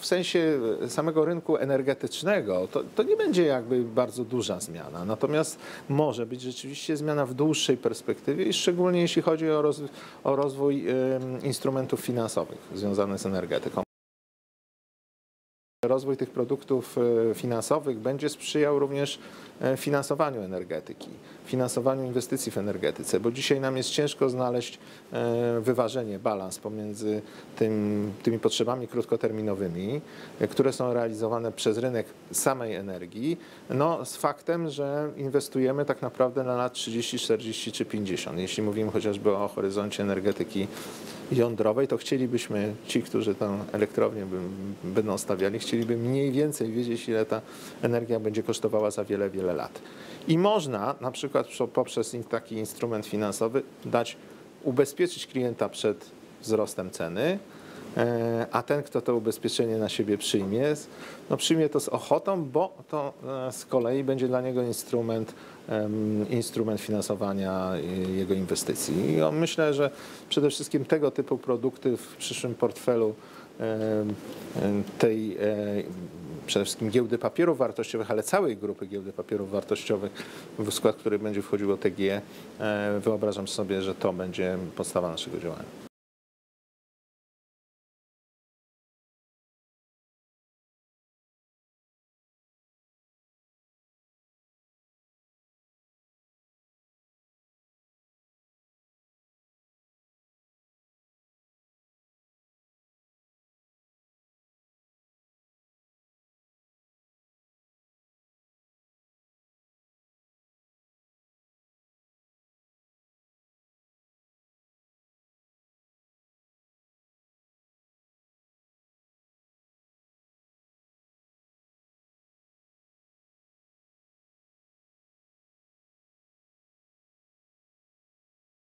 w sensie samego rynku energetycznego to nie będzie jakby bardzo duża zmiana. Natomiast może być rzeczywiście zmiana w dłuższej perspektywie i szczególnie jeśli chodzi o rozwój instrumentów finansowych związanych z energetyką. Rozwój tych produktów finansowych będzie sprzyjał również finansowaniu energetyki, finansowaniu inwestycji w energetyce, bo dzisiaj nam jest ciężko znaleźć wyważenie, balans pomiędzy tymi potrzebami krótkoterminowymi, które są realizowane przez rynek samej energii, no z faktem, że inwestujemy tak naprawdę na lat 30, 40 czy 50. Jeśli mówimy chociażby o horyzoncie energetyki jądrowej, to chcielibyśmy, ci, którzy tę elektrownię będą stawiali, chcieliby mniej więcej wiedzieć, ile ta energia będzie kosztowała za wiele, wiele lat. I można na przykład poprzez taki instrument finansowy ubezpieczyć klienta przed wzrostem ceny, a ten, kto to ubezpieczenie na siebie przyjmie, no przyjmie to z ochotą, bo to z kolei będzie dla niego instrument finansowania jego inwestycji. I myślę, że przede wszystkim tego typu produkty w przyszłym portfelu tej przede wszystkim giełdy papierów wartościowych, ale całej grupy giełdy papierów wartościowych, w skład której będzie wchodziło TGE, wyobrażam sobie, że to będzie podstawa naszego działania.